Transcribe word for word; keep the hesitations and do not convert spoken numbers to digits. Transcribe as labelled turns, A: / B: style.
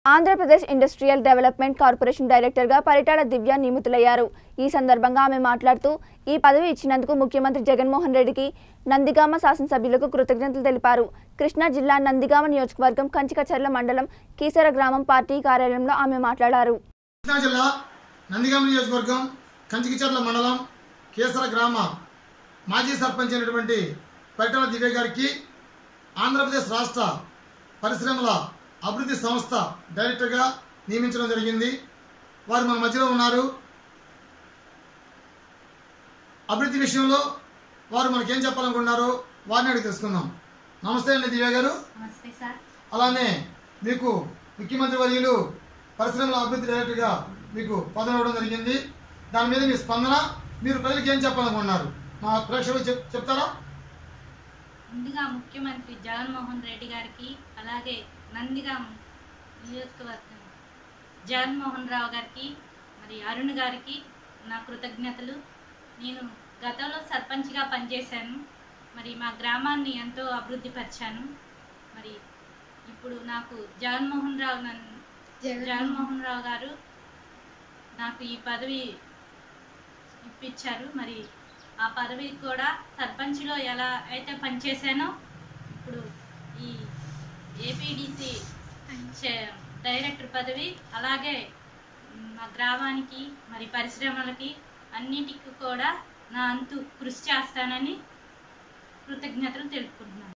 A: Andhra Pradesh industrial development corporation director గా పరిటాల దివ్య నియమితులయ్యారు. ఈ సందర్భంగా ఆమె మాట్లాడుతూ ఈ పదవి ఇచ్చినందుకు ముఖ్యమంత్రి జగన్మోహన్ రెడ్డికి నందిగామ శాసనసభ్యులకు కృతజ్ఞతలు తెలిపారు. కృష్ణా జిల్లా నందిగామ నియోజకవర్గం కంచికచర్ల మండలం కీసర గ్రామం పార్టీ కార్యాలయంలో ఆమె మాట్లాడారు.
B: కృష్ణా జిల్లా నందిగామ నియోజకవర్గం కంచికచర్ల మండలం కీసర గ్రామ మాజీ సర్పంచ్ అయినటువంటి పరిటాల దివ్య గారికి ఆంధ్రప్రదేశ్ రాష్ట్ర పరిశ్రమల అభివృద్ధి సంస్థ డైరెక్టర్గా నియమించడం జరిగింది. వారు మన మధ్యలో ఉన్నారు. అభివృద్ధి విషయంలో వారు మనకేం చెప్పాలనుకున్నారో వారిని అడిగి తెలుసుకుందాం. నమస్తే అండి దివ్య గారు.
C: నమస్తే సార్.
B: అలానే మీకు ముఖ్యమంత్రి వర్యులు పరిశ్రమల అభివృద్ధి డైరెక్టర్గా మీకు పదవి ఇవ్వడం జరిగింది. దాని మీద మీ స్పందన, మీరు ప్రజలకు ఏం చెప్పాలనుకున్నారు మా ప్రేక్షకులు చెప్తారా?
C: ముందుగా ముఖ్యమంత్రి జగన్మోహన్ రెడ్డి గారికి, అలాగే నందిగామ నియోజకవర్గం జగన్మోహన్ రావు గారికి, మరి అరుణ్ గారికి నా కృతజ్ఞతలు. నేను గతంలో సర్పంచ్గా పనిచేశాను. మరి మా గ్రామాన్ని ఎంతో అభివృద్ధి పరిచాను. మరి ఇప్పుడు నాకు జగన్మోహన్ రావు నన్ను జగన్మోహన్ రావు గారు నాకు ఈ పదవి ఇప్పించారు. మరి ఆ పదవి కూడా సర్పంచ్లో ఎలా అయితే పనిచేశానో ఇప్పుడు ఈ ఏపీడీసీ డైరెక్టర్ పదవి అలాగే మా గ్రామానికి మరి పరిశ్రమలకి అన్నిటికీ కూడా నా అంతు కృషి చేస్తానని కృతజ్ఞతలు తెలుపుకుంటున్నాను.